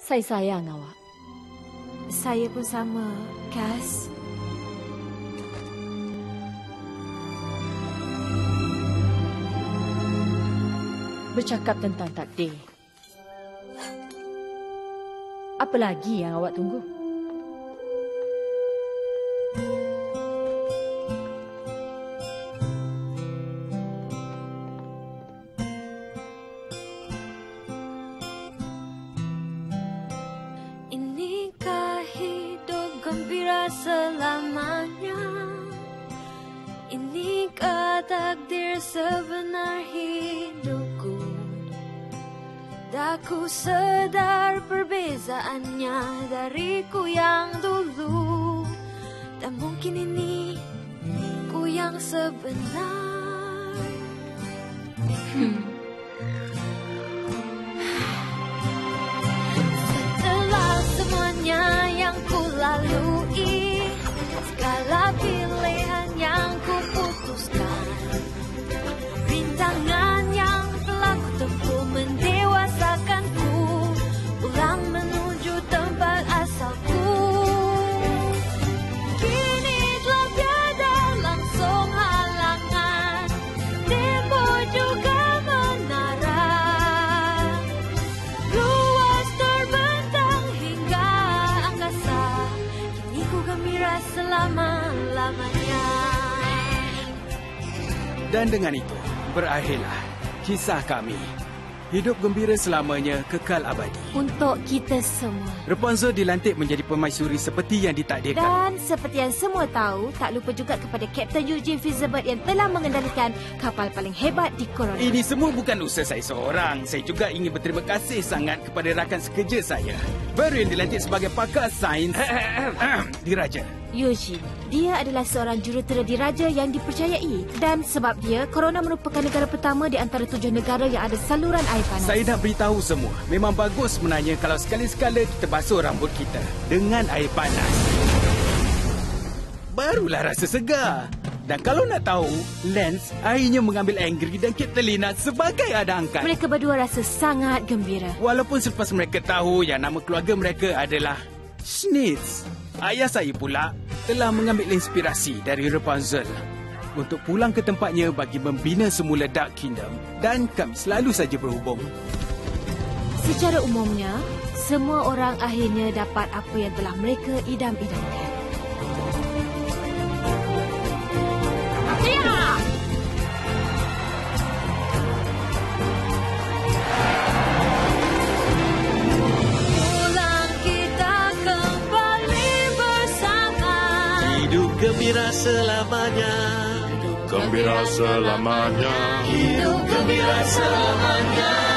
Saya sayang awak. Saya pun sama, Cass. Bercakap tentang takdir. Apa lagi yang awak tunggu? Inikah hidup gembira selamanya? Inikah takdir sebenar hidupku? Dah ku sedar perbezaannya dariku yang dulu. Dan mungkin ini ku yang sebenar. Setelah semuanya yang ku lalui, segala pilihan yang ku putuskan, rintangan yang telah ku tempuh mendewasakanku, pulang menuju tempat asalku. Kini telah tiada langsung halangan, tembok juga menara, luas terbentang hingga angkasa. Kini ku gembira selama-lamanya. Dan dengan itu, berakhirlah kisah kami. Hidup gembira selamanya, kekal abadi. Untuk kita semua. Rapunzel dilantik menjadi permaisuri seperti yang ditakdirkan. Dan seperti yang semua tahu, tak lupa juga kepada Kapten Eugene Fitzherbert yang telah mengendalikan kapal paling hebat di Corona. Ini semua bukan usaha saya seorang. Saya juga ingin berterima kasih sangat kepada rakan sekerja saya, baru yang dilantik sebagai pakar sains diraja. Eugene, dia adalah seorang jurutera diraja yang dipercayai. Dan sebab dia, Corona merupakan negara pertama di antara 7 negara yang ada saluran air panas. Saya nak beritahu semua, memang bagus sebenarnya kalau sekali-sekala kita basuh rambut kita dengan air panas. Barulah rasa segar. Dan kalau nak tahu, Lance akhirnya mengambil Angry dan Catalina sebagai ada angkat. Mereka berdua rasa sangat gembira. Walaupun selepas mereka tahu yang nama keluarga mereka adalah Schnitz. Ayah saya pula telah mengambil inspirasi dari Rapunzel untuk pulang ke tempatnya bagi membina semula Dark Kingdom, dan kami selalu saja berhubung. Secara umumnya, semua orang akhirnya dapat apa yang telah mereka idam-idamkan. Ya! Pulang kita kembali bersama. Hidup gembira selamanya. Gembira selamanya. Hidup gembira selamanya.